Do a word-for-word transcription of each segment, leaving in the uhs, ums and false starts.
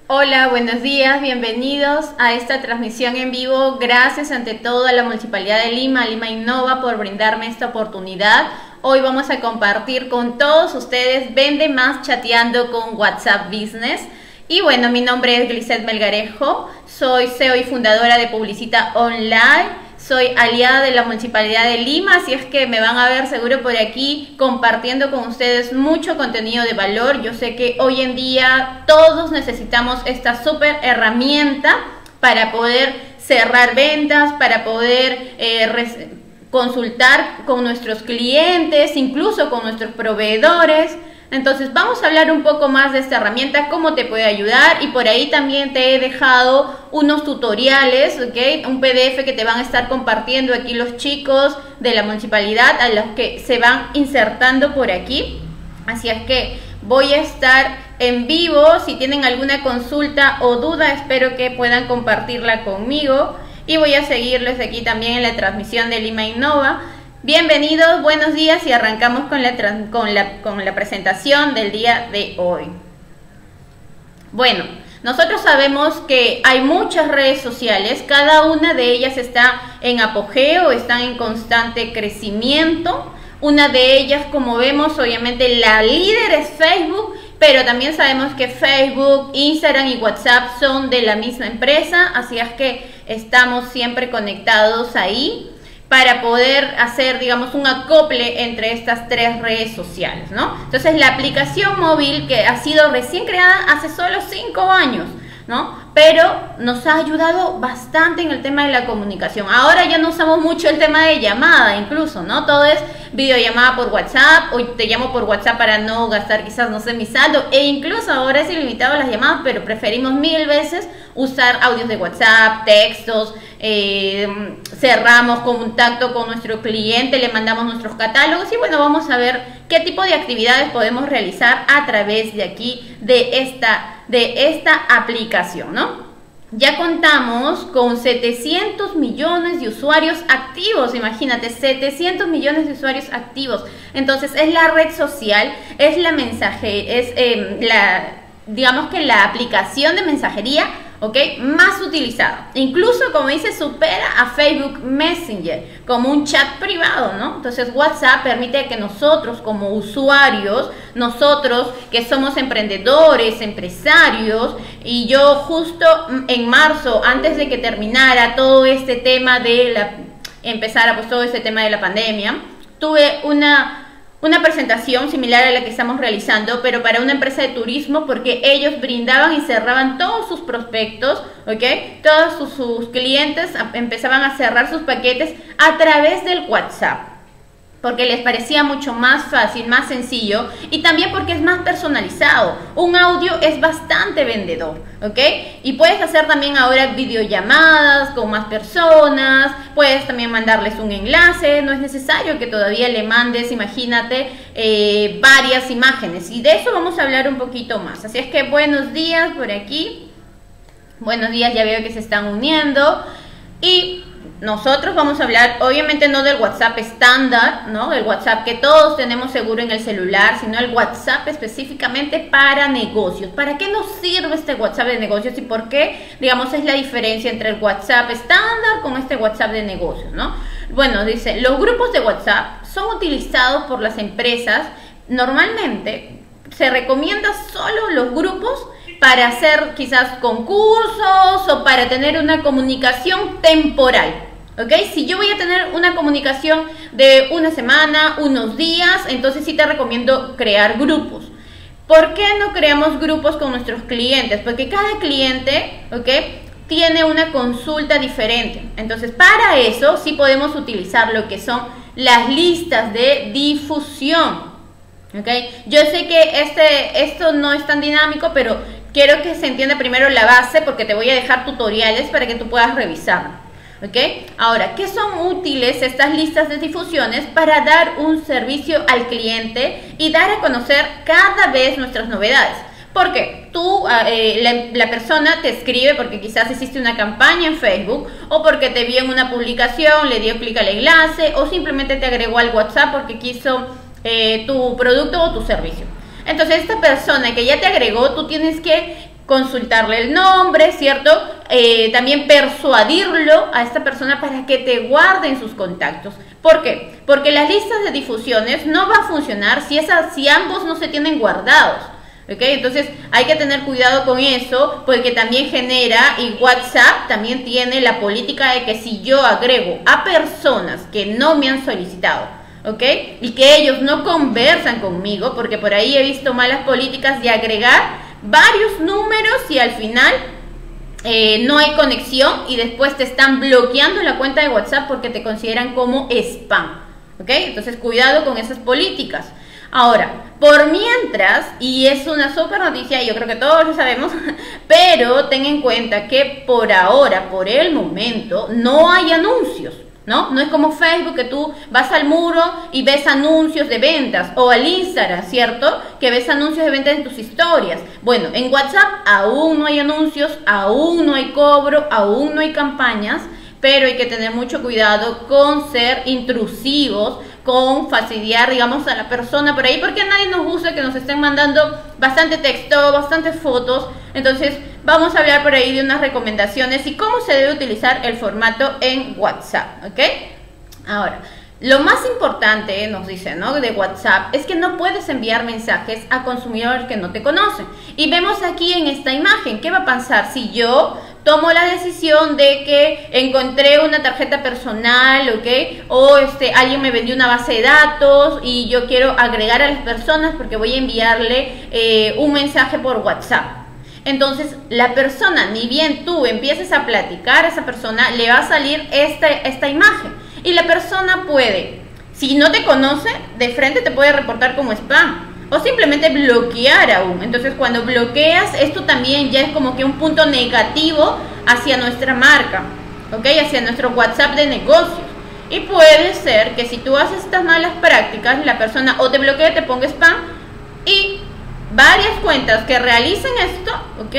Hola, buenos días, bienvenidos a esta transmisión en vivo. Gracias ante todo a la Municipalidad de Lima, Lima Innova, por brindarme esta oportunidad. Hoy vamos a compartir con todos ustedes Vende Más Chateando con WhatsApp Business. Y bueno, mi nombre es Glisette Melgarejo, soy C E O y fundadora de Publicita Online. Soy aliada de la Municipalidad de Lima, así es que me van a ver seguro por aquí compartiendo con ustedes mucho contenido de valor. Yo sé que hoy en día todos necesitamos esta súper herramienta para poder cerrar ventas, para poder eh, consultar con nuestros clientes, incluso con nuestros proveedores. Entonces vamos a hablar un poco más de esta herramienta, cómo te puede ayudar, y por ahí también te he dejado unos tutoriales, ¿ok? Un P D F que te van a estar compartiendo aquí los chicos de la municipalidad, a los que se van insertando por aquí. Así es que voy a estar en vivo. Si tienen alguna consulta o duda, espero que puedan compartirla conmigo, y voy a seguirles aquí también en la transmisión de Lima Innova. Bienvenidos, buenos días, y arrancamos con la, con, la, con la presentación del día de hoy. Bueno, nosotros sabemos que hay muchas redes sociales, cada una de ellas está en apogeo, están en constante crecimiento. Una de ellas, como vemos, obviamente la líder es Facebook, pero también sabemos que Facebook, Instagram y WhatsApp son de la misma empresa, así es que estamos siempre conectados ahí para poder hacer, digamos, un acople entre estas tres redes sociales, ¿no? Entonces, la aplicación móvil, que ha sido recién creada hace solo cinco años, ¿no? Pero nos ha ayudado bastante en el tema de la comunicación. Ahora ya no usamos mucho el tema de llamada, incluso, ¿no? Todo es videollamada por WhatsApp, hoy te llamo por WhatsApp para no gastar quizás, no sé, mi saldo, e incluso ahora es ilimitado las llamadas, pero preferimos mil veces usar audios de WhatsApp, textos, eh, cerramos contacto con nuestro cliente, le mandamos nuestros catálogos, y bueno, vamos a ver qué tipo de actividades podemos realizar a través de aquí, de esta, de esta aplicación, ¿no? Ya contamos con setecientos millones de usuarios activos, imagínate, setecientos millones de usuarios activos. Entonces es la red social, es la mensaje, es eh, la, digamos que la aplicación de mensajería, ¿ok?, más utilizada. Incluso, como dice, supera a Facebook Messenger como un chat privado, ¿no? Entonces WhatsApp permite que nosotros como usuarios, nosotros que somos emprendedores, empresarios, y yo justo en marzo, antes de que terminara todo este tema de la, empezara pues todo este tema de la pandemia, tuve una Una presentación similar a la que estamos realizando, pero para una empresa de turismo, porque ellos brindaban y cerraban todos sus prospectos, ¿ok? Todos sus, sus clientes empezaban a cerrar sus paquetes a través del WhatsApp, porque les parecía mucho más fácil, más sencillo, y también porque es más personalizado. Un audio es bastante vendedor, ¿ok? Y puedes hacer también ahora videollamadas con más personas, puedes también mandarles un enlace, no es necesario que todavía le mandes, imagínate, eh, varias imágenes, y de eso vamos a hablar un poquito más. Así es que buenos días por aquí, buenos días, ya veo que se están uniendo, y nosotros vamos a hablar, obviamente no del WhatsApp estándar, ¿no? El WhatsApp que todos tenemos seguro en el celular, sino el WhatsApp específicamente para negocios. ¿Para qué nos sirve este WhatsApp de negocios y por qué, digamos, es la diferencia entre el WhatsApp estándar con este WhatsApp de negocios, ¿no? Bueno, dice, los grupos de WhatsApp son utilizados por las empresas. Normalmente se recomienda solo los grupos para hacer quizás concursos o para tener una comunicación temporal, ¿ok? Si yo voy a tener una comunicación de una semana, unos días, entonces sí te recomiendo crear grupos. ¿Por qué no creamos grupos con nuestros clientes? Porque cada cliente, ¿ok?, tiene una consulta diferente. Entonces, para eso sí podemos utilizar lo que son las listas de difusión, ¿ok? Yo sé que este, esto no es tan dinámico, pero quiero que se entienda primero la base, porque te voy a dejar tutoriales para que tú puedas revisarlo, ¿ok? Ahora, ¿qué son útiles estas listas de difusiones? Para dar un servicio al cliente y dar a conocer cada vez nuestras novedades. ¿Por qué? Tú, eh, la, la persona te escribe porque quizás hiciste una campaña en Facebook, o porque te vio en una publicación, le dio clic al enlace, o simplemente te agregó al WhatsApp porque quiso eh, tu producto o tu servicio. Entonces, esta persona que ya te agregó, tú tienes que consultarle el nombre, ¿cierto? Eh, también persuadirlo a esta persona para que te guarde en sus contactos. ¿Por qué? Porque las listas de difusiones no va a funcionar si, esa, si ambos no se tienen guardados. ¿Ok? Entonces hay que tener cuidado con eso, porque también genera, y WhatsApp también tiene la política de que si yo agrego a personas que no me han solicitado, ¿ok? Y que ellos no conversan conmigo, porque por ahí he visto malas políticas de agregar varios números y al final eh, no hay conexión y después te están bloqueando la cuenta de WhatsApp porque te consideran como spam, ¿ok? Entonces cuidado con esas políticas. Ahora, por mientras, y es una súper noticia, yo creo que todos lo sabemos, pero ten en cuenta que por ahora, por el momento, no hay anuncios, ¿no? No es como Facebook, que tú vas al muro y ves anuncios de ventas, o al Instagram, ¿cierto? Que ves anuncios de ventas en tus historias. Bueno, en WhatsApp aún no hay anuncios, aún no hay cobro, aún no hay campañas, pero hay que tener mucho cuidado con ser intrusivos, con fastidiar, digamos, a la persona por ahí, porque a nadie nos gusta que nos estén mandando bastante texto, bastantes fotos. Entonces vamos a hablar por ahí de unas recomendaciones y cómo se debe utilizar el formato en WhatsApp, ¿ok? Ahora, lo más importante, nos dice, ¿no?, de WhatsApp, es que no puedes enviar mensajes a consumidores que no te conocen. Y vemos aquí en esta imagen, ¿qué va a pasar si yo tomo la decisión de que encontré una tarjeta personal, ¿ok? O este, alguien me vendió una base de datos y yo quiero agregar a las personas porque voy a enviarle eh, un mensaje por WhatsApp. Entonces, la persona, ni bien tú empieces a platicar a esa persona, le va a salir esta, esta imagen. Y la persona puede, si no te conoce, de frente te puede reportar como spam. O simplemente bloquear aún. Entonces cuando bloqueas, esto también ya es como que un punto negativo hacia nuestra marca, ¿ok? Hacia nuestro WhatsApp de negocios. Y puede ser que si tú haces estas malas prácticas, la persona o te bloquea, te ponga spam, y varias cuentas que realicen esto, ¿ok?,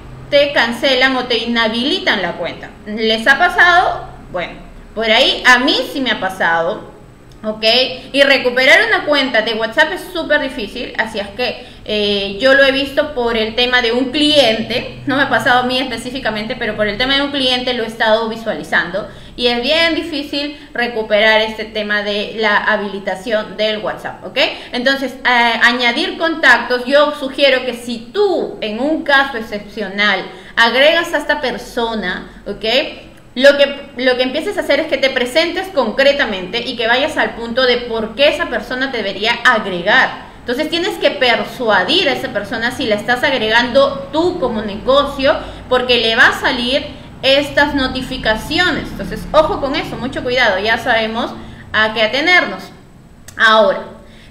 te cancelan o te inhabilitan la cuenta. ¿Les ha pasado? Bueno, por ahí a mí sí me ha pasado. ¿Ok? Y recuperar una cuenta de WhatsApp es súper difícil, así es que eh, yo lo he visto por el tema de un cliente, no me ha pasado a mí específicamente, pero por el tema de un cliente lo he estado visualizando y es bien difícil recuperar este tema de la habilitación del WhatsApp, ¿ok? Entonces, eh, añadir contactos, yo sugiero que si tú en un caso excepcional agregas a esta persona, ¿ok?, Lo que, lo que empieces a hacer es que te presentes concretamente y que vayas al punto de por qué esa persona te debería agregar. Entonces tienes que persuadir a esa persona si la estás agregando tú como negocio, porque le va a salir estas notificaciones. Entonces, ojo con eso, mucho cuidado, ya sabemos a qué atenernos. Ahora,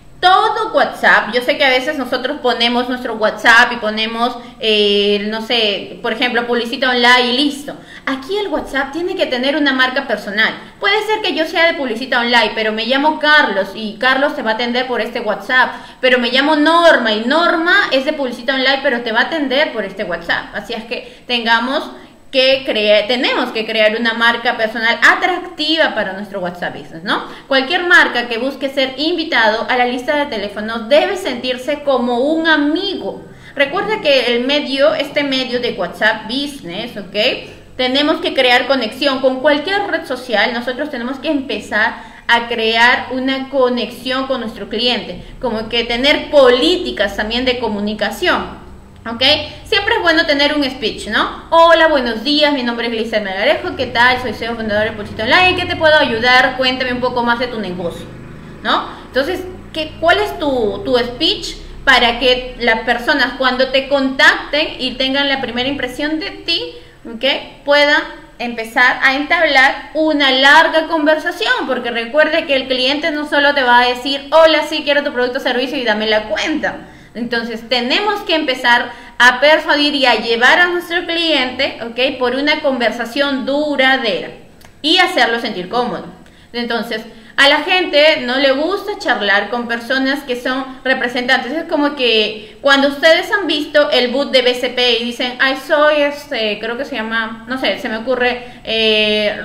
todo WhatsApp, yo sé que a veces nosotros ponemos nuestro WhatsApp y ponemos, eh, no sé, por ejemplo, publicita online y listo. Aquí el WhatsApp tiene que tener una marca personal. Puede ser que yo sea de publicita online, pero me llamo Carlos y Carlos te va a atender por este WhatsApp. Pero me llamo Norma y Norma es de publicita online, pero te va a atender por este WhatsApp. Así es que tengamos que crear, tenemos que crear una marca personal atractiva para nuestro WhatsApp Business, ¿no? Cualquier marca que busque ser invitado a la lista de teléfonos debe sentirse como un amigo. Recuerda que el medio, este medio de WhatsApp Business, ¿ok?, tenemos que crear conexión con cualquier red social. Nosotros tenemos que empezar a crear una conexión con nuestro cliente, como que tener políticas también de comunicación. ¿Ok? Siempre es bueno tener un speech, ¿no? Hola, buenos días, mi nombre es Lisa Melgarejo, ¿qué tal? Soy C E O fundador de Publicita Online, ¿qué te puedo ayudar? Cuéntame un poco más de tu negocio, ¿no? Entonces, ¿qué, ¿cuál es tu, tu speech para que las personas cuando te contacten y tengan la primera impresión de ti, ¿ok?, puedan empezar a entablar una larga conversación? Porque recuerde que el cliente no solo te va a decir, hola, sí, quiero tu producto o servicio y dame la cuenta. Entonces tenemos que empezar a persuadir y a llevar a nuestro cliente, ¿ok?, por una conversación duradera y hacerlo sentir cómodo. Entonces, a la gente no le gusta charlar con personas que son representantes. Es como que cuando ustedes han visto el boot de B C P y dicen, ay, soy este, creo que se llama, no sé, se me ocurre, eh,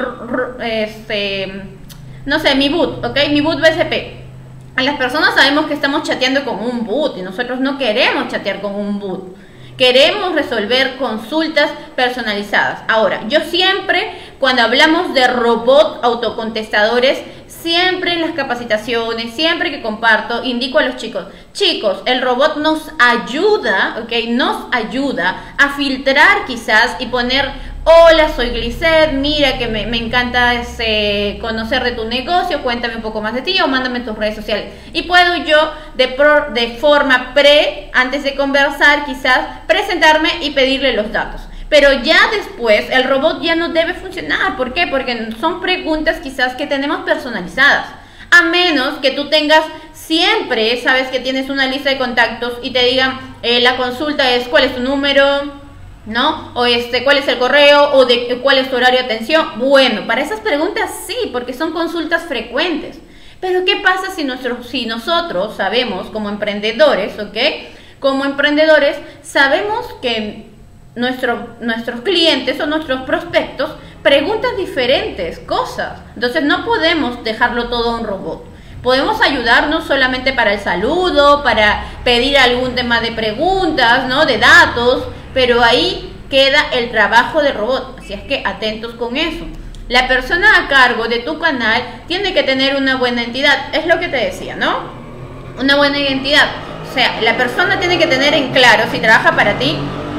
este, no sé, mi boot, ¿ok?, mi boot B C P. Las personas sabemos que estamos chateando con un bot y nosotros no queremos chatear con un bot. Queremos resolver consultas personalizadas. Ahora, yo siempre, cuando hablamos de robot autocontestadores, siempre en las capacitaciones, siempre que comparto, indico a los chicos, chicos, el robot nos ayuda, ¿ok? Nos ayuda a filtrar quizás y poner, hola, soy Glicet, mira que me, me encanta ese, conocer de tu negocio, cuéntame un poco más de ti o mándame tus redes sociales. Y puedo yo, de, pro, de forma pre, antes de conversar, quizás presentarme y pedirle los datos. Pero ya después el robot ya no debe funcionar. ¿Por qué? Porque son preguntas quizás que tenemos personalizadas. A menos que tú tengas siempre, sabes que tienes una lista de contactos y te digan, eh, la consulta es cuál es tu número, ¿no? O este, cuál es el correo o de cuál es tu horario de atención. Bueno, para esas preguntas sí, porque son consultas frecuentes. Pero ¿qué pasa si, nuestro, si nosotros sabemos como emprendedores, ¿ok? Como emprendedores sabemos que Nuestro, nuestros clientes o nuestros prospectos preguntan diferentes cosas? Entonces no podemos dejarlo todo a un robot. Podemos ayudarnos solamente para el saludo, para pedir algún tema de preguntas, ¿no? De datos, pero ahí queda el trabajo del robot. Así es que atentos con eso. La persona a cargo de tu canal tiene que tener una buena entidad. Es lo que te decía, ¿no? Una buena identidad. O sea, la persona tiene que tener en claro, si trabaja para ti,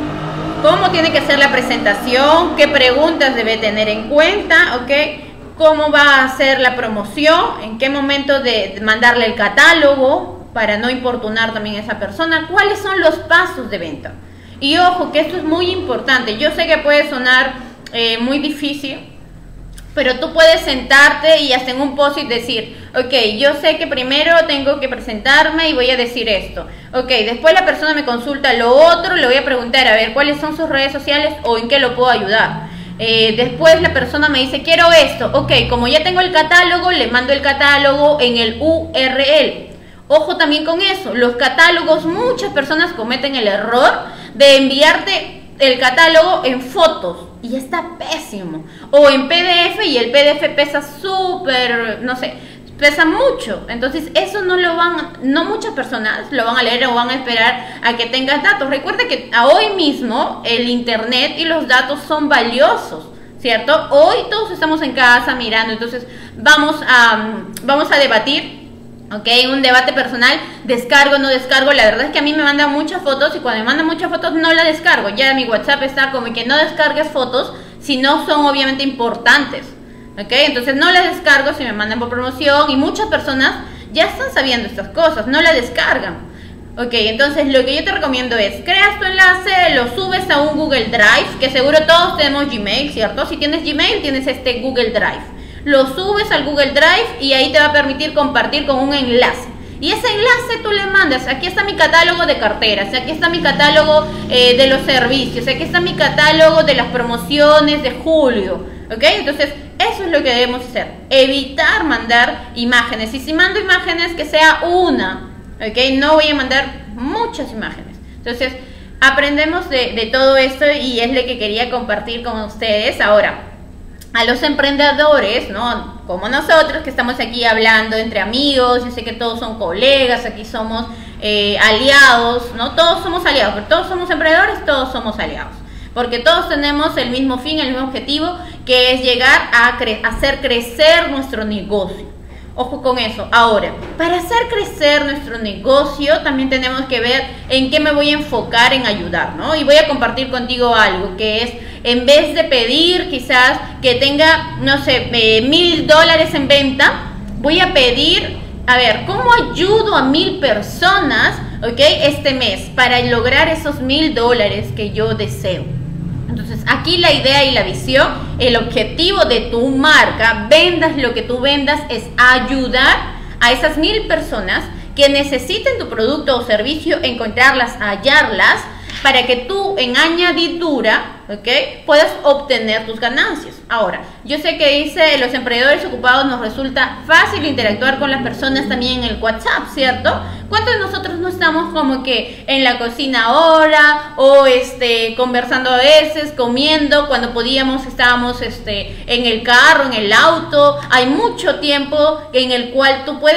cómo tiene que ser la presentación, qué preguntas debe tener en cuenta, ¿ok? Cómo va a ser la promoción, en qué momento de mandarle el catálogo para no importunar también a esa persona, cuáles son los pasos de venta. Y ojo, que esto es muy importante. Yo sé que puede sonar eh, muy difícil, pero tú puedes sentarte y hasta en un post-it decir, ok, yo sé que primero tengo que presentarme y voy a decir esto. Ok, después la persona me consulta lo otro, le voy a preguntar, a ver, ¿cuáles son sus redes sociales o en qué lo puedo ayudar? Eh, después la persona me dice, quiero esto. Ok, como ya tengo el catálogo, le mando el catálogo en el U R L. Ojo también con eso, los catálogos, muchas personas cometen el error de enviarte el catálogo en fotos y está pésimo, o en P D F y el P D F pesa súper, no sé, pesa mucho. Entonces eso no lo van, no muchas personas lo van a leer o van a esperar a que tengas datos. Recuerda que a hoy mismo el internet y los datos son valiosos, ¿cierto? Hoy todos estamos en casa mirando, entonces vamos a, vamos a debatir. Ok, un debate personal, descargo, no descargo. La verdad es que a mí me mandan muchas fotos y cuando me mandan muchas fotos no la descargo. Ya mi WhatsApp está como que no descargues fotos si no son obviamente importantes. Ok, entonces no la descargo si me mandan por promoción y muchas personas ya están sabiendo estas cosas, no la descargan. Ok, entonces lo que yo te recomiendo es, creas tu enlace, lo subes a un Google Drive, que seguro todos tenemos Gmail, ¿cierto? Si tienes Gmail tienes este Google Drive. Lo subes al Google Drive y ahí te va a permitir compartir con un enlace. Y ese enlace tú le mandas, aquí está mi catálogo de carteras, aquí está mi catálogo eh, de los servicios, aquí está mi catálogo de las promociones de julio, ¿ok? Entonces, eso es lo que debemos hacer, evitar mandar imágenes. Y si mando imágenes, que sea una, ¿ok? No voy a mandar muchas imágenes. Entonces, aprendemos de, de todo esto y es lo que quería compartir con ustedes. Ahora, a los emprendedores, ¿no? Como nosotros que estamos aquí hablando entre amigos, yo sé que todos son colegas, aquí somos eh, aliados, ¿no? Todos somos aliados, pero todos somos emprendedores, todos somos aliados, porque todos tenemos el mismo fin, el mismo objetivo, que es llegar a cre- hacer crecer nuestro negocio. Ojo con eso. Ahora, para hacer crecer nuestro negocio también tenemos que ver en qué me voy a enfocar en ayudar, ¿no? Y voy a compartir contigo algo que es, en vez de pedir quizás que tenga, no sé, eh, mil dólares en venta, voy a pedir, a ver, ¿cómo ayudo a mil personas, ok, este mes para lograr esos mil dólares que yo deseo? Entonces, aquí la idea y la visión, el objetivo de tu marca, vendas lo que tú vendas, es ayudar a esas mil personas que necesiten tu producto o servicio, encontrarlas, hallarlas, para que tú en añadidura, ¿ok?, puedas obtener tus ganancias. Ahora, yo sé que dice, los emprendedores ocupados nos resulta fácil interactuar con las personas también en el WhatsApp, ¿cierto? ¿Cuántos de nosotros no estamos como que en la cocina ahora o este conversando a veces, comiendo, cuando podíamos estábamos este en el carro, en el auto? Hay mucho tiempo en el cual tú puedes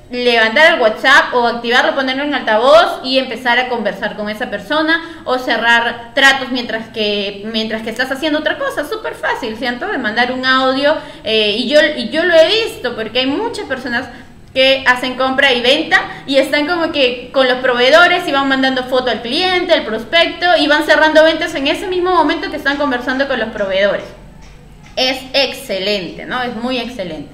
levantar el WhatsApp o activarlo, ponerlo en altavoz y empezar a conversar con esa persona o cerrar tratos mientras que mientras que estás haciendo otra cosa. Súper fácil, ¿cierto? De mandar un audio eh, y, yo, y yo lo he visto porque hay muchas personas que hacen compra y venta y están como que con los proveedores y van mandando foto al cliente, al prospecto y van cerrando ventas en ese mismo momento que están conversando con los proveedores. Es excelente, ¿no? Es muy excelente.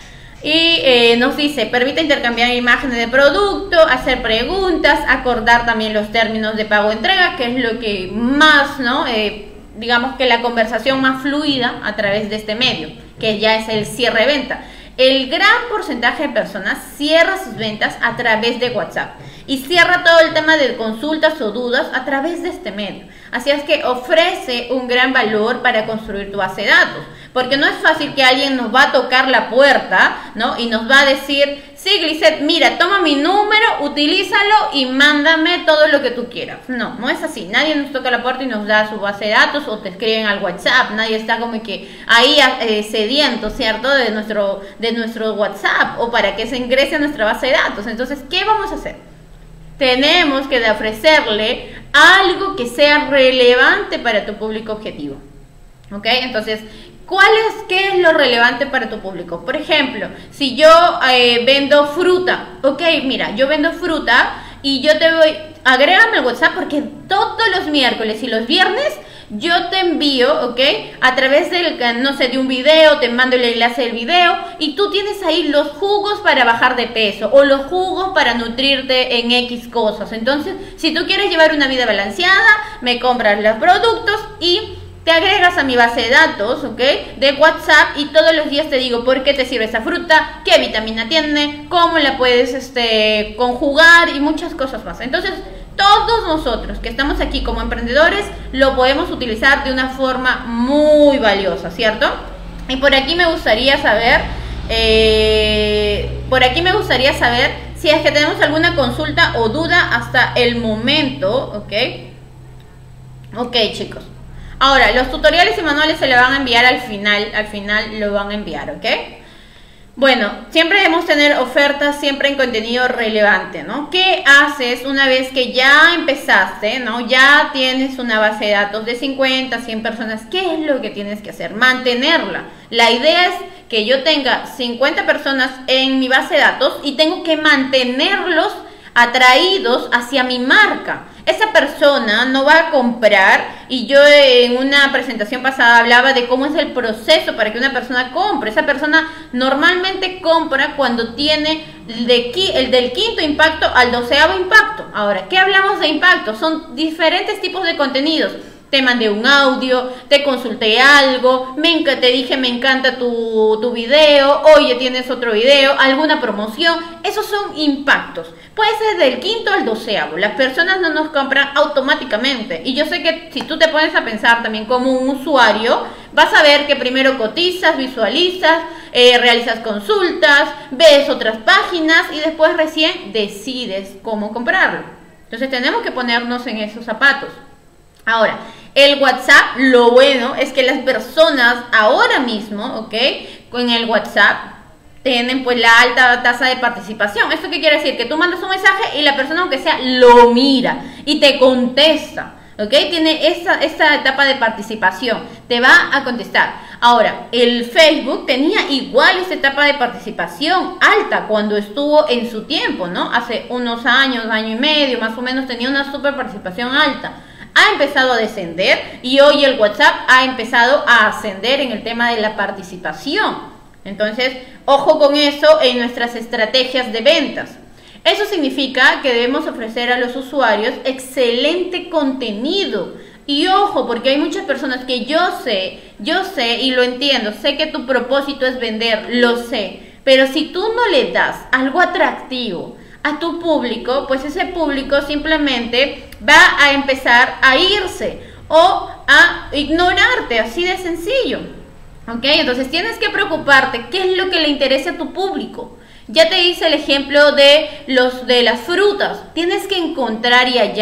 Y eh, nos dice, permite intercambiar imágenes de producto, hacer preguntas, acordar también los términos de pago entrega, que es lo que más, ¿no? Eh, digamos que la conversación más fluida a través de este medio, que ya es el cierre de venta. El gran porcentaje de personas cierra sus ventas a través de WhatsApp y cierra todo el tema de consultas o dudas a través de este medio. Así es que ofrece un gran valor para construir tu base de datos, porque no es fácil que alguien nos va a tocar la puerta, ¿no? Y nos va a decir, sí, Glisette, mira, toma mi número, utilízalo y mándame todo lo que tú quieras. No, no es así. Nadie nos toca la puerta y nos da su base de datos o te escriben al WhatsApp. Nadie está como que ahí eh, sediento, ¿cierto? De nuestro, de nuestro WhatsApp o para que se ingrese a nuestra base de datos. Entonces, ¿qué vamos a hacer? Tenemos que ofrecerle algo que sea relevante para tu público objetivo. ¿Ok? Entonces, ¿cuál es, qué es lo relevante para tu público? Por ejemplo, si yo eh, vendo fruta, ok, mira, yo vendo fruta y yo te voy, agrégame al WhatsApp porque todos los miércoles y los viernes yo te envío, ok, a través del, no sé, de un video, te mando el enlace del video y tú tienes ahí los jugos para bajar de peso o los jugos para nutrirte en X cosas. Entonces, si tú quieres llevar una vida balanceada, me compras los productos y te agregas a mi base de datos, ¿ok? De WhatsApp y todos los días te digo por qué te sirve esa fruta, qué vitamina tiene, cómo la puedes este, conjugar y muchas cosas más. Entonces, todos nosotros que estamos aquí como emprendedores lo podemos utilizar de una forma muy valiosa, ¿cierto? Y por aquí me gustaría saber, eh, por aquí me gustaría saber si es que tenemos alguna consulta o duda hasta el momento, ¿ok? Ok, chicos. Ahora, los tutoriales y manuales se le van a enviar al final, al final lo van a enviar, ¿ok? Bueno, siempre debemos tener ofertas siempre en contenido relevante, ¿no? ¿Qué haces una vez que ya empezaste, ¿no? Ya tienes una base de datos de cincuenta, cien personas. ¿Qué es lo que tienes que hacer? Mantenerla. La idea es que yo tenga cincuenta personas en mi base de datos y tengo que mantenerlos atraídos hacia mi marca. Esa persona no va a comprar, y yo en una presentación pasada hablaba de cómo es el proceso para que una persona compre. Esa persona normalmente compra cuando tiene de, el del quinto impacto al doceavo impacto. Ahora, ¿qué hablamos de impacto? Son diferentes tipos de contenidos. Te mandé un audio, te consulté algo, me te dije me encanta tu, tu video, oye tienes otro video, alguna promoción. Esos son impactos. Puede ser del quinto al doceavo. Las personas no nos compran automáticamente. Y yo sé que si tú te pones a pensar también como un usuario, vas a ver que primero cotizas, visualizas, eh, realizas consultas, ves otras páginas y después recién decides cómo comprarlo. Entonces tenemos que ponernos en esos zapatos. Ahora, el WhatsApp, lo bueno es que las personas ahora mismo, ¿ok? Con el WhatsApp tienen pues la alta tasa de participación. ¿Esto qué quiere decir? Que tú mandas un mensaje y la persona aunque sea lo mira y te contesta, ¿ok? Tiene esa, esa etapa de participación, te va a contestar. Ahora, el Facebook tenía igual esa etapa de participación alta cuando estuvo en su tiempo, ¿no? Hace unos años, año y medio más o menos, tenía una super participación alta. Ha empezado a descender y hoy el WhatsApp ha empezado a ascender en el tema de la participación. Entonces, ojo con eso en nuestras estrategias de ventas. Eso significa que debemos ofrecer a los usuarios excelente contenido. Y ojo, porque hay muchas personas que yo sé, yo sé y lo entiendo, sé que tu propósito es vender, lo sé. Pero si tú no le das algo atractivo a tu público, pues ese público simplemente va a empezar a irse o a ignorarte, así de sencillo. ¿Ok? Entonces tienes que preocuparte qué es lo que le interesa a tu público. Ya te hice el ejemplo de, los, de las frutas. Tienes que encontrar y hallar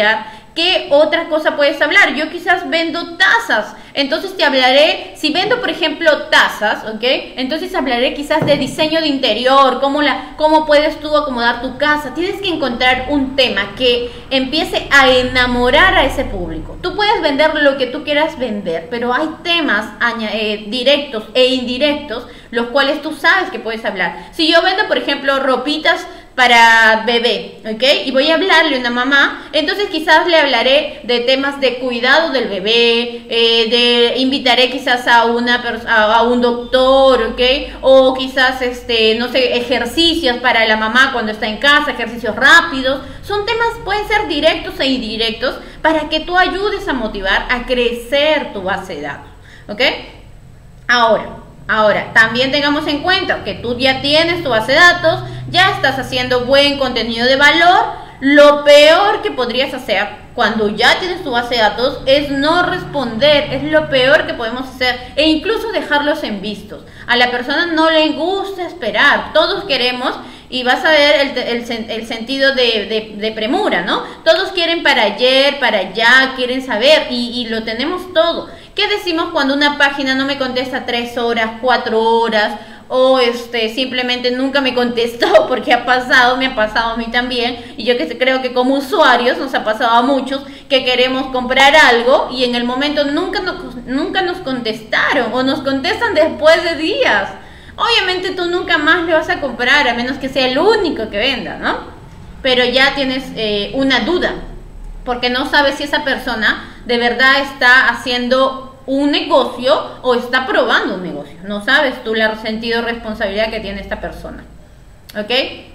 ¿Qué otra cosa puedes hablar? Yo quizás vendo tazas, entonces te hablaré, si vendo por ejemplo tazas, ¿ok? Entonces hablaré quizás de diseño de interior, cómo, la, cómo puedes tú acomodar tu casa. Tienes que encontrar un tema que empiece a enamorar a ese público. Tú puedes vender lo que tú quieras vender, pero hay temas eh, directos e indirectos, los cuales tú sabes que puedes hablar. Si yo vendo por ejemplo ropitas para bebé, ¿ok? Y voy a hablarle a una mamá, entonces quizás le hablaré de temas de cuidado del bebé, eh, de invitaré quizás a una a, a un doctor, ¿ok? O quizás, este, no sé, ejercicios para la mamá cuando está en casa, ejercicios rápidos. Son temas, pueden ser directos e indirectos, para que tú ayudes a motivar a crecer tu base de datos, ¿ok? Ahora, Ahora, también tengamos en cuenta que tú ya tienes tu base de datos, ya estás haciendo buen contenido de valor. Lo peor que podrías hacer cuando ya tienes tu base de datos es no responder, es lo peor que podemos hacer, e incluso dejarlos en vistos. A la persona no le gusta esperar, todos queremos, y vas a ver el, el, el sentido de, de, de premura, ¿no? Todos quieren para ayer, para allá, quieren saber, y, y lo tenemos todo. ¿Qué decimos cuando una página no me contesta tres horas, cuatro horas? O este, simplemente nunca me contestó, porque ha pasado, me ha pasado a mí también, y yo que creo que como usuarios nos ha pasado a muchos que queremos comprar algo y en el momento nunca nos, nunca nos contestaron, o nos contestan después de días. Obviamente tú nunca más le vas a comprar, a menos que sea el único que venda, ¿no? Pero ya tienes eh, una duda, porque no sabes si esa persona de verdad está haciendo un negocio o está probando un negocio. No sabes tú el sentido de responsabilidad que tiene esta persona, ¿ok?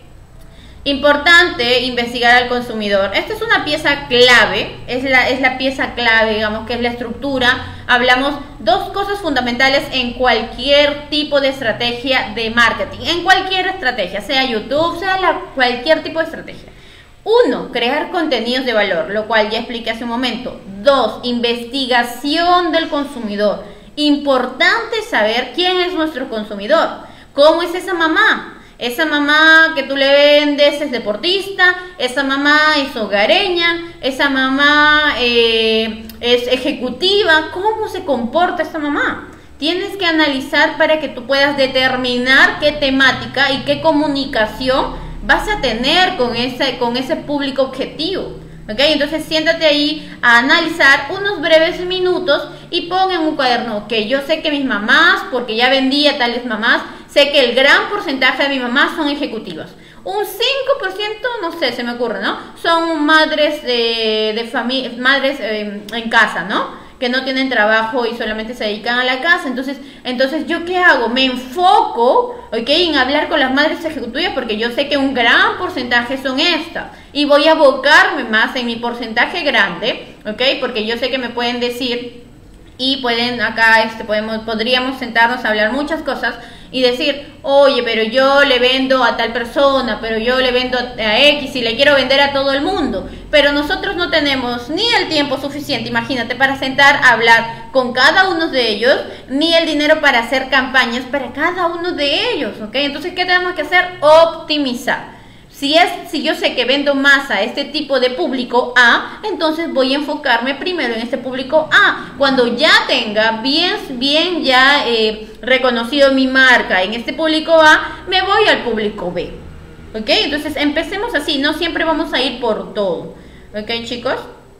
Importante investigar al consumidor. Esta es una pieza clave, es la, es la pieza clave, digamos, que es la estructura. Hablamos dos cosas fundamentales en cualquier tipo de estrategia de marketing, en cualquier estrategia, sea YouTube, sea la, cualquier tipo de estrategia. Uno, crear contenidos de valor, lo cual ya expliqué hace un momento. Dos, investigación del consumidor. Importante saber quién es nuestro consumidor. ¿Cómo es esa mamá? Esa mamá que tú le vendes es deportista, esa mamá es hogareña, esa mamá eh, es ejecutiva. ¿Cómo se comporta esta mamá? Tienes que analizar para que tú puedas determinar qué temática y qué comunicación vas a tener con ese, con ese público objetivo. ¿Ok? Entonces siéntate ahí a analizar unos breves minutos y pon en un cuaderno que yo sé que mis mamás, porque ya vendí a tales mamás, sé que el gran porcentaje de mis mamás son ejecutivas. Un cinco por ciento, no sé, se me ocurre, ¿no? Son madres de, de familia, madres eh, en casa, ¿no? Que no tienen trabajo y solamente se dedican a la casa. Entonces, entonces ¿yo qué hago? Me enfoco, ¿ok? En hablar con las madres ejecutivas, porque yo sé que un gran porcentaje son estas. Y voy a abocarme más en mi porcentaje grande, ¿ok? Porque yo sé que me pueden decir, y pueden acá, este, podemos, podríamos sentarnos a hablar muchas cosas y decir, oye, pero yo le vendo a tal persona, pero yo le vendo a X y le quiero vender a todo el mundo. Pero nosotros no tenemos ni el tiempo suficiente, imagínate, para sentar a hablar con cada uno de ellos, ni el dinero para hacer campañas para cada uno de ellos, ¿ok? Entonces, ¿qué tenemos que hacer? Optimizar. Si, es, si yo sé que vendo más a este tipo de público A, entonces voy a enfocarme primero en este público A. Cuando ya tenga bien, bien ya eh, reconocido mi marca en este público A, me voy al público B. ¿Ok? Entonces empecemos así, no siempre vamos a ir por todo. ¿Ok, chicos?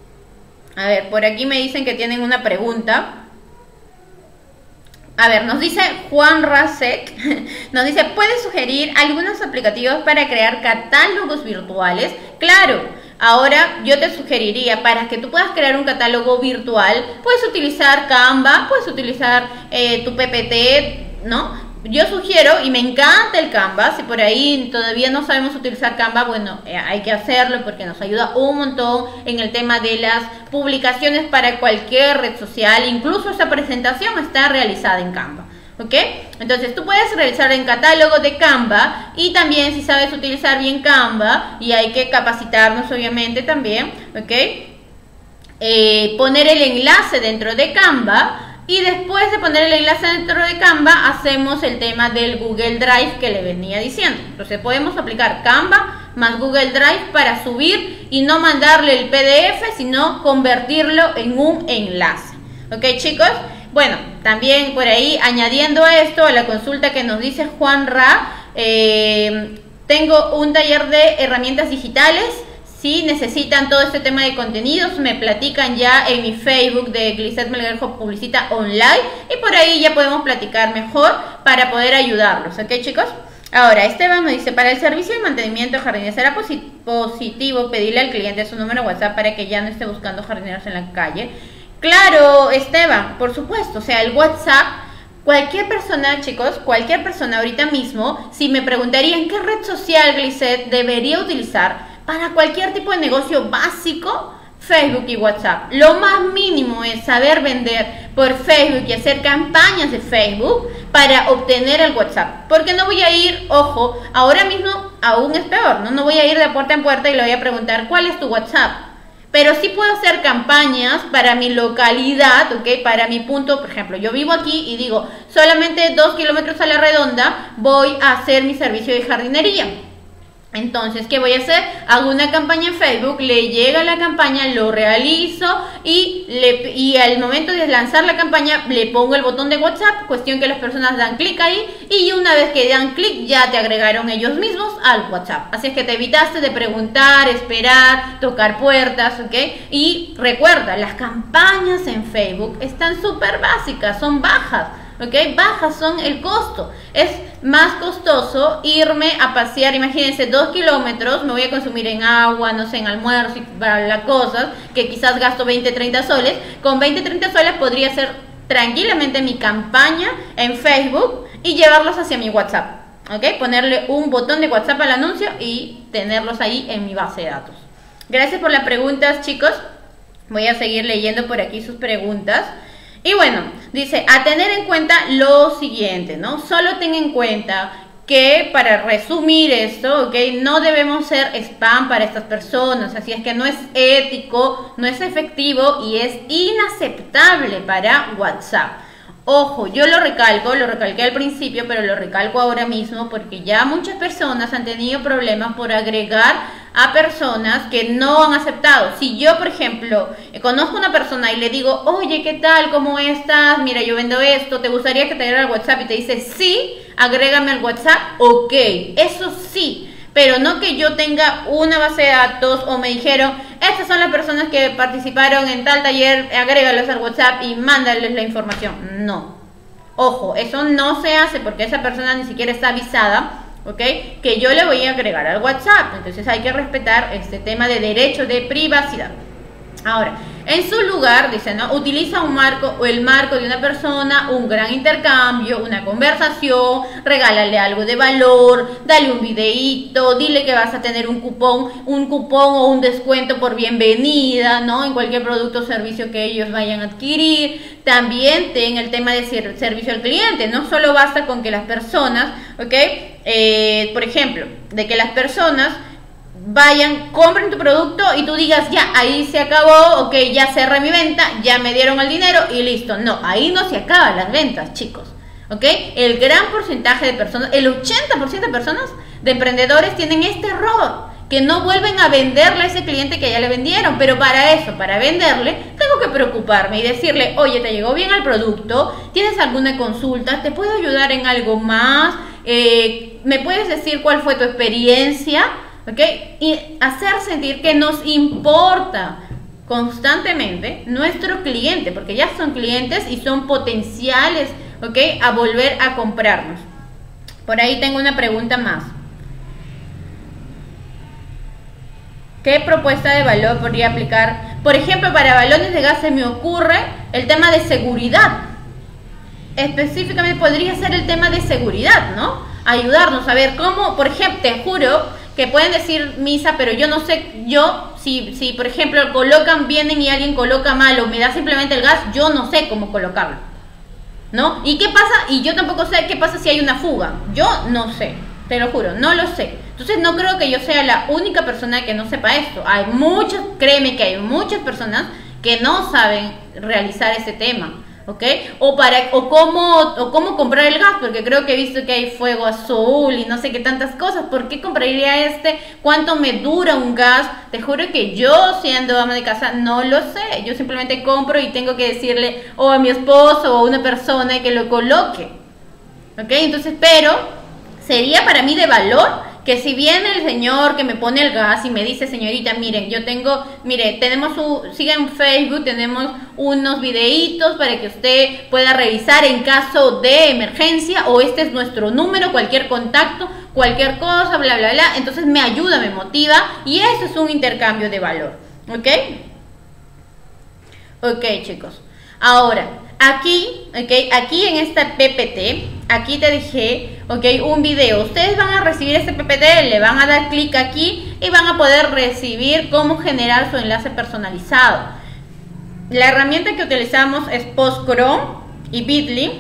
A ver, por aquí me dicen que tienen una pregunta. A ver, nos dice Juan Rasek, nos dice, ¿puedes sugerir algunos aplicativos para crear catálogos virtuales? Claro, ahora yo te sugeriría, para que tú puedas crear un catálogo virtual, puedes utilizar Canva, puedes utilizar eh, tu P P T, ¿no? Yo sugiero, y me encanta el Canva, si por ahí todavía no sabemos utilizar Canva, bueno, eh, hay que hacerlo porque nos ayuda un montón en el tema de las publicaciones para cualquier red social. Incluso esta presentación está realizada en Canva, ¿ok? Entonces tú puedes realizar en catálogo de Canva, y también si sabes utilizar bien Canva, y hay que capacitarnos obviamente también, ¿ok? Eh, poner el enlace dentro de Canva. Y después de poner el enlace dentro de Canva, hacemos el tema del Google Drive que le venía diciendo. Entonces podemos aplicar Canva más Google Drive para subir y no mandarle el P D F, sino convertirlo en un enlace. ¿Ok, chicos? Bueno, también por ahí añadiendo a esto, a la consulta que nos dice Juan Ra, eh, tengo un taller de herramientas digitales. Si necesitan todo este tema de contenidos, me platican ya en mi Facebook de Glisset Melgarejo Publicita Online y por ahí ya podemos platicar mejor para poder ayudarlos. ¿Ok, chicos? Ahora, Esteban me dice, para el servicio de mantenimiento de jardines, ¿será posit positivo pedirle al cliente su número de WhatsApp para que ya no esté buscando jardineros en la calle? Claro, Esteban, por supuesto. O sea, el WhatsApp, cualquier persona, chicos, cualquier persona ahorita mismo, si me preguntarían qué red social Glisset debería utilizar para cualquier tipo de negocio básico, Facebook y WhatsApp. Lo más mínimo es saber vender por Facebook y hacer campañas de Facebook para obtener el WhatsApp. Porque no voy a ir, ojo, ahora mismo aún es peor, ¿no? No voy a ir de puerta en puerta y le voy a preguntar, ¿cuál es tu WhatsApp? Pero sí puedo hacer campañas para mi localidad, ¿ok? Para mi punto, por ejemplo, yo vivo aquí y digo, solamente dos kilómetros a la redonda voy a hacer mi servicio de jardinería. Entonces, ¿qué voy a hacer? Hago una campaña en Facebook, le llega la campaña, lo realizo y, le, y al momento de lanzar la campaña le pongo el botón de WhatsApp, cuestión que las personas dan clic ahí y una vez que dan clic ya te agregaron ellos mismos al WhatsApp. Así es que te evitaste de preguntar, esperar, tocar puertas, ¿ok? Y recuerda, las campañas en Facebook están súper básicas, son bajas. ¿Ok? Bajas son el costo. Es más costoso irme a pasear, imagínense, dos kilómetros, me voy a consumir en agua, no sé, en almuerzo y para las cosas, que quizás gasto veinte, treinta soles. Con veinte, treinta soles podría hacer tranquilamente mi campaña en Facebook y llevarlos hacia mi WhatsApp. ¿Ok? Ponerle un botón de WhatsApp al anuncio y tenerlos ahí en mi base de datos. Gracias por las preguntas, chicos. Voy a seguir leyendo por aquí sus preguntas. Y bueno, dice, a tener en cuenta lo siguiente, ¿no? Solo ten en cuenta que, para resumir esto, ¿ok? No debemos ser spam para estas personas, así es que no es ético, no es efectivo y es inaceptable para WhatsApp. Ojo, yo lo recalco, lo recalqué al principio, pero lo recalco ahora mismo porque ya muchas personas han tenido problemas por agregar a personas que no han aceptado. Si yo, por ejemplo, conozco a una persona y le digo, oye, ¿qué tal? ¿Cómo estás? Mira, yo vendo esto, ¿te gustaría que te agregara al WhatsApp? Y te dice, sí, agrégame al WhatsApp, ok, eso sí. Pero no que yo tenga una base de datos o me dijeron, estas son las personas que participaron en tal taller, agrégalos al WhatsApp y mándales la información. No. Ojo, eso no se hace porque esa persona ni siquiera está avisada, ¿ok? Que yo le voy a agregar al WhatsApp. Entonces hay que respetar este tema de derecho de privacidad. Ahora, en su lugar, dice, ¿no? Utiliza un marco o el marco de una persona, un gran intercambio, una conversación, regálale algo de valor, dale un videíto, dile que vas a tener un cupón, un cupón o un descuento por bienvenida, ¿no? En cualquier producto o servicio que ellos vayan a adquirir. También ten el tema de servicio al cliente, no solo basta con que las personas, ¿ok? Eh, por ejemplo, de que las personas vayan, compren tu producto y tú digas, ya, ahí se acabó, ok, ya cerré mi venta, ya me dieron el dinero y listo. No, ahí no se acaban las ventas, chicos, ok. El gran porcentaje de personas, el ochenta por ciento de personas, de emprendedores, tienen este error, que no vuelven a venderle a ese cliente que ya le vendieron. Pero para eso, para venderle, tengo que preocuparme y decirle, oye, ¿te llegó bien el producto? ¿Tienes alguna consulta? ¿Te puedo ayudar en algo más? Eh, ¿me puedes decir cuál fue tu experiencia? ¿Ok? Y hacer sentir que nos importa constantemente nuestro cliente, porque ya son clientes y son potenciales, ¿ok? A volver a comprarnos. Por ahí tengo una pregunta más. ¿Qué propuesta de valor podría aplicar? Por ejemplo, para balones de gas se me ocurre el tema de seguridad. Específicamente podría ser el tema de seguridad, ¿no? Ayudarnos a ver cómo, por ejemplo, te juro que pueden decir misa, pero yo no sé, yo, si, si por ejemplo colocan, vienen y alguien coloca mal o me da simplemente el gas, yo no sé cómo colocarlo, ¿no? ¿Y qué pasa? Y yo tampoco sé qué pasa si hay una fuga, yo no sé, te lo juro, no lo sé. Entonces no creo que yo sea la única persona que no sepa esto. Hay muchas, créeme que hay muchas personas que no saben realizar ese tema, ¿ok? O, para, o, cómo, o cómo comprar el gas, porque creo que he visto que hay fuego azul y no sé qué tantas cosas. ¿Por qué compraría este? ¿Cuánto me dura un gas? Te juro que yo, siendo ama de casa, no lo sé. Yo simplemente compro y tengo que decirle o a mi esposo o a una persona que lo coloque, ¿ok? Entonces, pero sería para mí de valor que si viene el señor que me pone el gas y me dice, señorita, miren, yo tengo, mire, tenemos su, siga en Facebook, tenemos unos videitos para que usted pueda revisar en caso de emergencia, o este es nuestro número, cualquier contacto, cualquier cosa, bla, bla, bla. Entonces me ayuda, me motiva, y eso es un intercambio de valor, ¿ok? Ok, chicos. Ahora, aquí, ok, aquí en esta P P T, aquí te dejé, ok, un video. Ustedes van a recibir este P P T, le van a dar clic aquí y van a poder recibir cómo generar su enlace personalizado. La herramienta que utilizamos es Postchrome y Bitly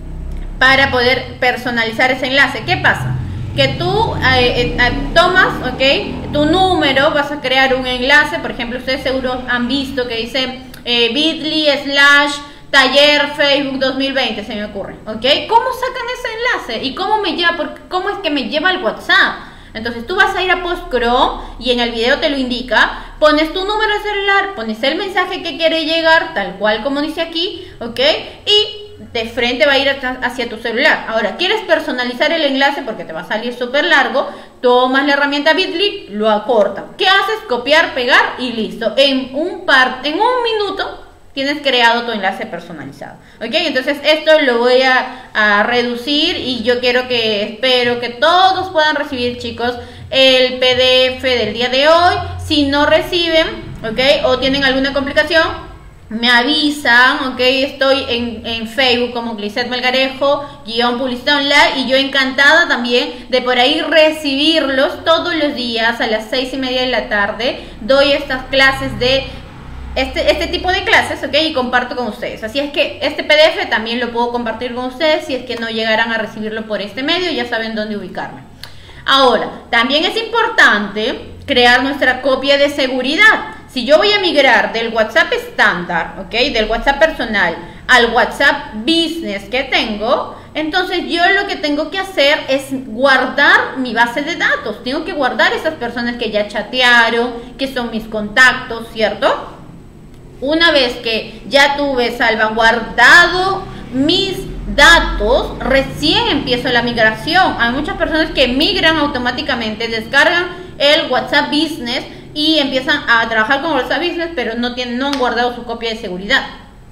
para poder personalizar ese enlace. ¿Qué pasa? Que tú eh, eh, tomas, ok, tu número, vas a crear un enlace. Por ejemplo, ustedes seguro han visto que dice eh, Bitly slash taller Facebook dos mil veinte, se me ocurre, ¿ok? ¿Cómo sacan ese enlace? ¿Y cómo me lleva? Porque, ¿cómo es que me lleva al WhatsApp? Entonces tú vas a ir a Postchrome y en el video te lo indica, pones tu número de celular, pones el mensaje que quiere llegar, tal cual como dice aquí, ¿ok? Y de frente va a ir hacia tu celular. Ahora, ¿quieres personalizar el enlace? Porque te va a salir súper largo. Tomas la herramienta Bitly, lo acorta. ¿Qué haces? Copiar, pegar y listo. En un par, en un minuto tienes creado tu enlace personalizado, ¿ok? Entonces esto lo voy a, a reducir y yo quiero que, espero que todos puedan recibir, chicos, el P D F del día de hoy. Si no reciben, ¿ok? O tienen alguna complicación, me avisan, ¿ok? Estoy en, en Facebook como Glisset Melgarejo, guión publicidad online, y yo encantada también de por ahí recibirlos todos los días a las seis y media de la tarde. Doy estas clases de Este, este tipo de clases, ¿ok? Y comparto con ustedes. Así es que este P D F también lo puedo compartir con ustedes. Si es que no llegaran a recibirlo por este medio, ya saben dónde ubicarme. Ahora, también es importante crear nuestra copia de seguridad. Si yo voy a migrar del WhatsApp estándar, ¿ok? Del WhatsApp personal al WhatsApp Business que tengo, entonces yo lo que tengo que hacer es guardar mi base de datos. Tengo que guardar esas personas que ya chatearon, que son mis contactos, ¿cierto? Una vez que ya tuve salvaguardado mis datos, recién empiezo la migración. Hay muchas personas que migran automáticamente, descargan el WhatsApp Business y empiezan a trabajar con WhatsApp Business, pero no tienen, no han guardado su copia de seguridad.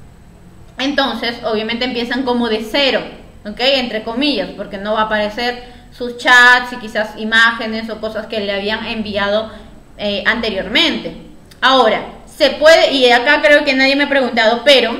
Entonces, obviamente empiezan como de cero, ¿ok? Entre comillas, porque no va a aparecer sus chats y quizás imágenes o cosas que le habían enviado eh, anteriormente. Ahora, se puede, y acá creo que nadie me ha preguntado, pero,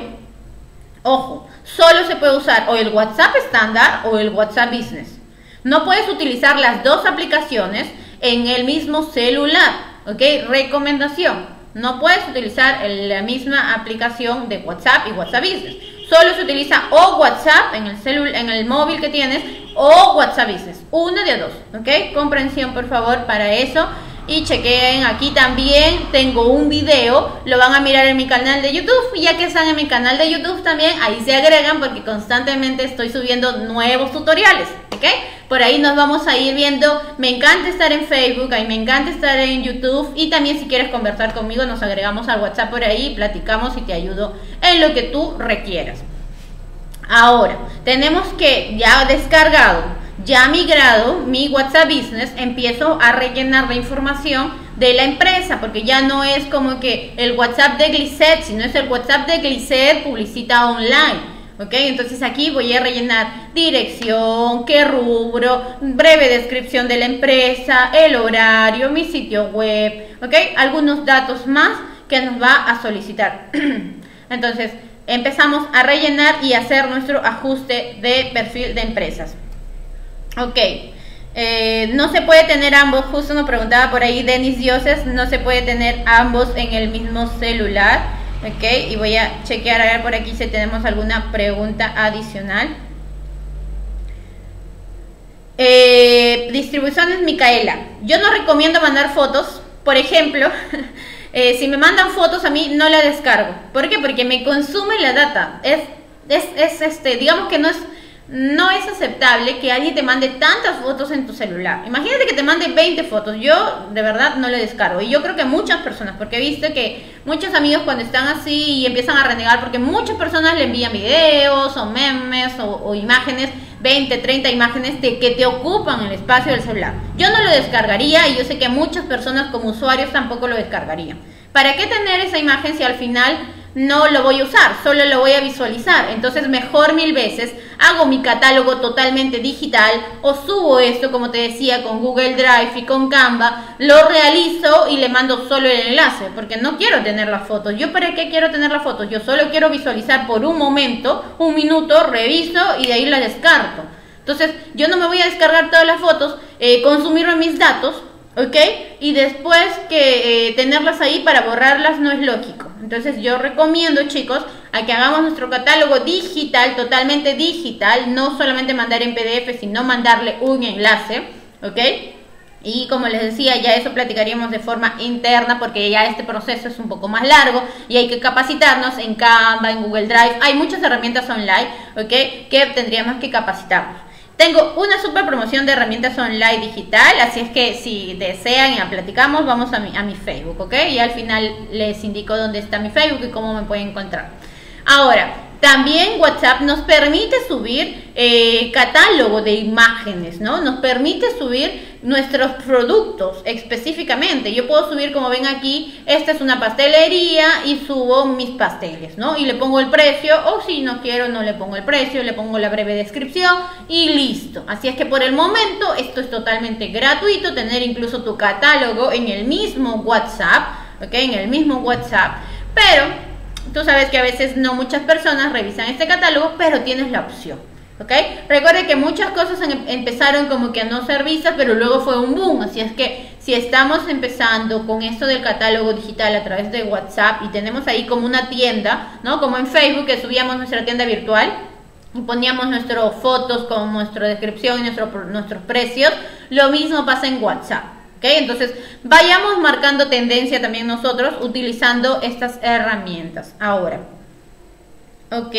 ojo, solo se puede usar o el WhatsApp estándar o el WhatsApp Business. No puedes utilizar las dos aplicaciones en el mismo celular, ¿ok? Recomendación, no puedes utilizar la misma aplicación de WhatsApp y WhatsApp Business. Solo se utiliza o WhatsApp en el celu en el móvil que tienes o WhatsApp Business, una de dos, ¿ok? Comprensión, por favor, para eso. Y chequen, aquí también tengo un video, lo van a mirar en mi canal de YouTube. Y ya que están en mi canal de YouTube también, ahí se agregan porque constantemente estoy subiendo nuevos tutoriales, ¿ok? Por ahí nos vamos a ir viendo. Me encanta estar en Facebook, a mí me encanta estar en YouTube. Y también si quieres conversar conmigo, nos agregamos al WhatsApp por ahí, platicamos y te ayudo en lo que tú requieras. Ahora, tenemos que, ya descargado, ya migrado mi WhatsApp Business, empiezo a rellenar la información de la empresa, porque ya no es como que el WhatsApp de Glisset, sino es el WhatsApp de Glisset Publicita Online, ¿ok? Entonces aquí voy a rellenar dirección, qué rubro, breve descripción de la empresa, el horario, mi sitio web, ¿ok? Algunos datos más que nos va a solicitar. Entonces empezamos a rellenar y hacer nuestro ajuste de perfil de empresas. Ok, eh, no se puede tener ambos, justo nos preguntaba por ahí Denis Dioses, no se puede tener ambos en el mismo celular, ok, y voy a chequear a ver por aquí si tenemos alguna pregunta adicional. Eh, distribuciones Micaela, yo no recomiendo mandar fotos, por ejemplo, eh, si me mandan fotos a mí no la descargo, ¿por qué? Porque me consume la data, es es, es este, digamos que no es, no es aceptable que alguien te mande tantas fotos en tu celular. Imagínate que te mande veinte fotos. Yo de verdad no le descargo. Y yo creo que muchas personas, porque he visto que muchos amigos cuando están así y empiezan a renegar, porque muchas personas le envían videos o memes o, o imágenes, veinte, treinta imágenes de que te ocupan el espacio del celular. Yo no lo descargaría y yo sé que muchas personas como usuarios tampoco lo descargarían. ¿Para qué tener esa imagen si al final no lo voy a usar, solo lo voy a visualizar? Entonces mejor mil veces hago mi catálogo totalmente digital o subo esto, como te decía, con Google Drive y con Canva, lo realizo y le mando solo el enlace, porque no quiero tener las fotos. ¿Yo para qué quiero tener las fotos? Yo solo quiero visualizar por un momento, un minuto, reviso y de ahí la descarto. Entonces yo no me voy a descargar todas las fotos, eh, consumirme mis datos, ¿ok? Y después que eh, tenerlas ahí para borrarlas no es lógico. Entonces yo recomiendo, chicos, a que hagamos nuestro catálogo digital, totalmente digital, no solamente mandar en P D F, sino mandarle un enlace, ¿ok? Y como les decía, ya eso platicaríamos de forma interna, porque ya este proceso es un poco más largo y hay que capacitarnos en Canva, en Google Drive. Hay muchas herramientas online, ¿ok? Que tendríamos que capacitarnos. Tengo una super promoción de herramientas online digital, así es que si desean y la platicamos, vamos a mi, a mi Facebook, ¿ok? Y al final les indico dónde está mi Facebook y cómo me pueden encontrar. Ahora, también WhatsApp nos permite subir eh, catálogo de imágenes, ¿no? Nos permite subir nuestros productos específicamente. Yo puedo subir, como ven aquí, esta es una pastelería y subo mis pasteles, ¿no? Y le pongo el precio, o si no quiero, no le pongo el precio, le pongo la breve descripción y listo. Así es que por el momento esto es totalmente gratuito, tener incluso tu catálogo en el mismo WhatsApp, ¿ok? En el mismo WhatsApp, pero tú sabes que a veces no muchas personas revisan este catálogo, pero tienes la opción, ¿ok? Recuerde que muchas cosas en, empezaron como que a no ser vistas, pero luego fue un boom. Así es que si estamos empezando con esto del catálogo digital a través de WhatsApp y tenemos ahí como una tienda, ¿no? Como en Facebook, que subíamos nuestra tienda virtual y poníamos nuestras fotos con nuestra descripción y nuestro, nuestros precios, lo mismo pasa en WhatsApp. ¿Okay? Entonces vayamos marcando tendencia también nosotros utilizando estas herramientas. Ahora, ok,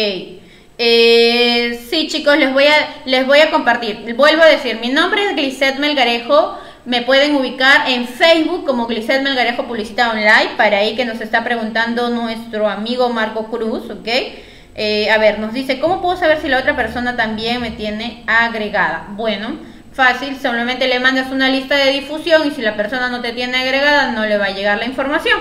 eh, sí, chicos, les voy a les voy a compartir. Vuelvo a decir, mi nombre es Glisette Melgarejo. Me pueden ubicar en Facebook como Glisette Melgarejo Publicidad Online, para ahí que nos está preguntando nuestro amigo Marco Cruz, ok. Eh, a ver, nos dice, ¿cómo puedo saber si la otra persona también me tiene agregada? Bueno, fácil, solamente le mandas una lista de difusión y si la persona no te tiene agregada no le va a llegar la información.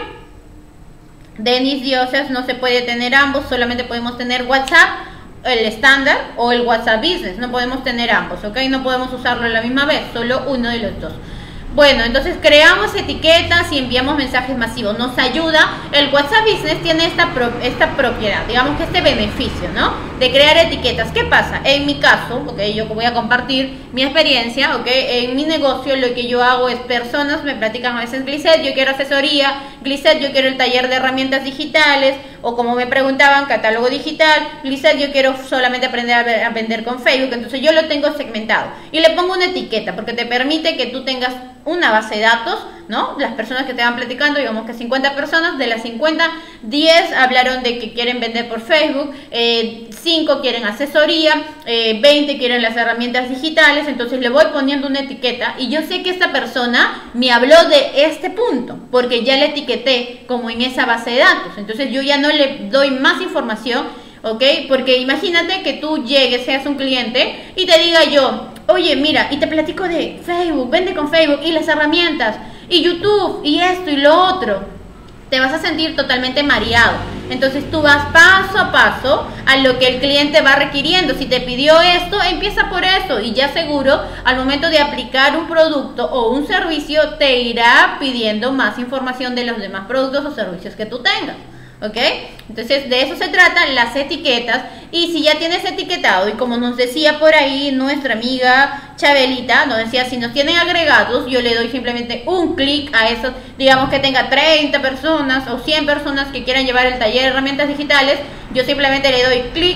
Denis Dioses, no se puede tener ambos, solamente podemos tener WhatsApp, el estándar o el WhatsApp Business, no podemos tener ambos, ¿ok? No podemos usarlo a la misma vez, solo uno de los dos. Bueno, entonces creamos etiquetas y enviamos mensajes masivos. Nos ayuda, el WhatsApp Business tiene esta, pro, esta propiedad, digamos que este beneficio, ¿no? De crear etiquetas. ¿Qué pasa? En mi caso, ok, yo voy a compartir mi experiencia, ok, en mi negocio lo que yo hago es personas me platican a veces, Glisette, yo quiero asesoría, Glisette, yo quiero el taller de herramientas digitales, o como me preguntaban, catálogo digital, Glisette, yo quiero solamente aprender a, a vender con Facebook. Entonces yo lo tengo segmentado y le pongo una etiqueta porque te permite que tú tengas una base de datos, ¿no? Las personas que te van platicando, digamos que cincuenta personas, de las cincuenta, diez hablaron de que quieren vender por Facebook, eh, cinco quieren asesoría, eh, veinte quieren las herramientas digitales. Entonces le voy poniendo una etiqueta y yo sé que esta persona me habló de este punto porque ya le etiqueté como en esa base de datos. Entonces yo ya no le doy más información, ¿ok? Porque imagínate que tú llegues, seas un cliente y te diga yo, oye, mira, y te platico de Facebook, vende con Facebook y las herramientas, y YouTube, y esto y lo otro. Te vas a sentir totalmente mareado. Entonces tú vas paso a paso a lo que el cliente va requiriendo. Si te pidió esto, empieza por eso y ya seguro al momento de aplicar un producto o un servicio te irá pidiendo más información de los demás productos o servicios que tú tengas. ¿Ok? Entonces de eso se tratan las etiquetas. Y si ya tienes etiquetado, y como nos decía por ahí nuestra amiga Chabelita, nos decía, si nos tienen agregados, yo le doy simplemente un clic a esos, digamos que tenga treinta personas o cien personas que quieran llevar el taller de herramientas digitales, yo simplemente le doy clic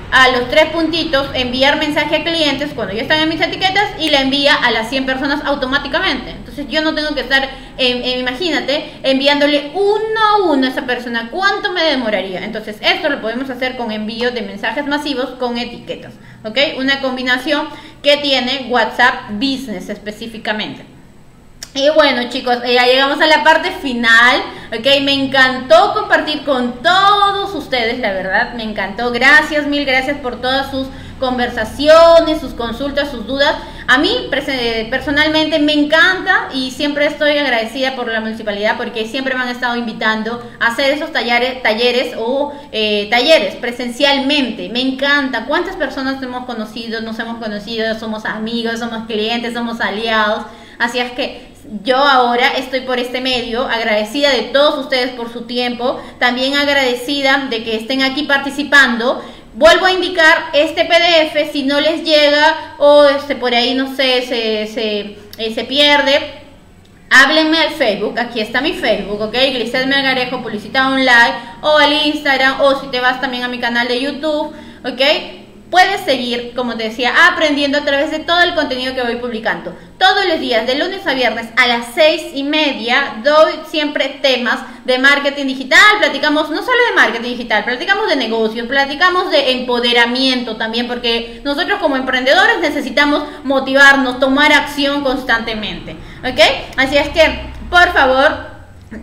a los tres puntitos, enviar mensaje a clientes cuando ya están en mis etiquetas, y la envía a las cien personas automáticamente. Entonces yo no tengo que estar, eh, eh, imagínate, enviándole uno a uno a esa persona. ¿Cuánto me demoraría? Entonces esto lo podemos hacer con envío de mensajes masivos con etiquetas, ¿ok? Una combinación que tiene WhatsApp Business específicamente. Y bueno, chicos, ya llegamos a la parte final, ok, me encantó compartir con todos ustedes, la verdad, me encantó, gracias, mil gracias por todas sus conversaciones, sus consultas, sus dudas. A mí personalmente me encanta y siempre estoy agradecida por la municipalidad porque siempre me han estado invitando a hacer esos talleres, talleres o eh, talleres presencialmente. Me encanta. ¿Cuántas personas hemos conocido, nos hemos conocido, somos amigos, somos clientes, somos aliados? Así es que yo ahora estoy por este medio, agradecida de todos ustedes por su tiempo, también agradecida de que estén aquí participando. Vuelvo a indicar este P D F, si no les llega o este, por ahí no sé, se, se, eh, se pierde, háblenme al Facebook, aquí está mi Facebook, ok, Glicet Melgarejo, Publicidad Online, o al Instagram, o si te vas también a mi canal de YouTube, ok. Puedes seguir, como te decía, aprendiendo a través de todo el contenido que voy publicando. Todos los días, de lunes a viernes a las seis y media, doy siempre temas de marketing digital. Platicamos no solo de marketing digital, platicamos de negocios, platicamos de empoderamiento también, porque nosotros como emprendedores necesitamos motivarnos, tomar acción constantemente, ¿ok? Así es que, por favor,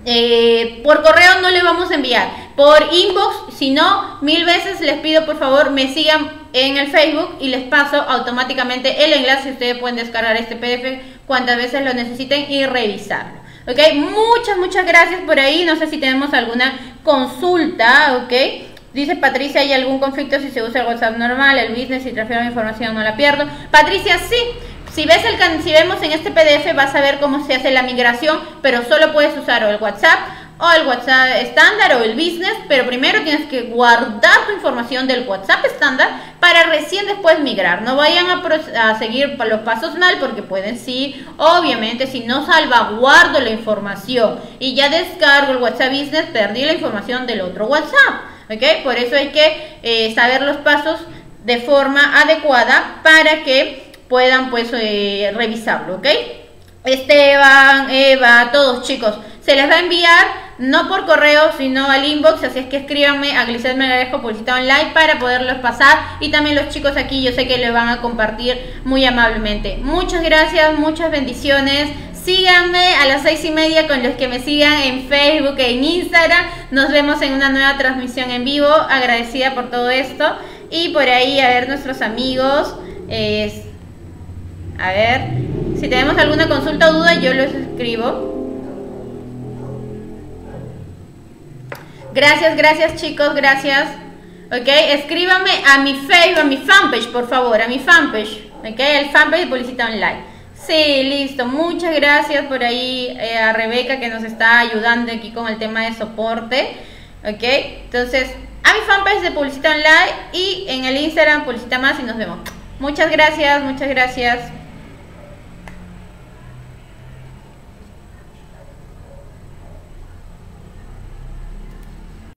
Eh, por correo no le vamos a enviar, por inbox, si no, mil veces les pido por favor me sigan en el Facebook y les paso automáticamente el enlace. Ustedes pueden descargar este P D F cuantas veces lo necesiten y revisarlo, ok. Muchas, muchas gracias por ahí. No sé si tenemos alguna consulta, ok. Dice Patricia, ¿hay algún conflicto si se usa el WhatsApp normal, el business, si transfiero mi información no la pierdo? Patricia, sí. Si ves el si vemos en este P D F vas a ver cómo se hace la migración, pero solo puedes usar o el WhatsApp o el WhatsApp estándar o el business, pero primero tienes que guardar tu información del WhatsApp estándar para recién después migrar. No vayan a, a seguir los pasos mal porque pueden, sí, obviamente si no salvaguardo la información y ya descargo el WhatsApp business, perdí la información del otro WhatsApp, ¿ok? Por eso hay que eh, saber los pasos de forma adecuada para que puedan pues eh, revisarlo, ¿ok? Esteban, Eva, todos chicos, se les va a enviar no por correo sino al inbox, así es que escríbanme a Glicet Melgarejo Publicidad Online para poderlos pasar, y también los chicos aquí yo sé que les van a compartir muy amablemente. Muchas gracias, muchas bendiciones. Síganme a las seis y media con los que me sigan en Facebook e en Instagram. Nos vemos en una nueva transmisión en vivo. Agradecida por todo esto. Y por ahí a ver nuestros amigos. Eh, A ver, si tenemos alguna consulta o duda, yo los escribo. Gracias, gracias chicos, gracias. Ok, escríbanme a mi Facebook, a mi fanpage, por favor, a mi fanpage. Ok, el fanpage de Publicidad Online. Sí, listo, muchas gracias por ahí eh, a Rebeca que nos está ayudando aquí con el tema de soporte. Ok, entonces, a mi fanpage de Publicidad Online y en el Instagram Publicita Más y nos vemos. Muchas gracias, muchas gracias.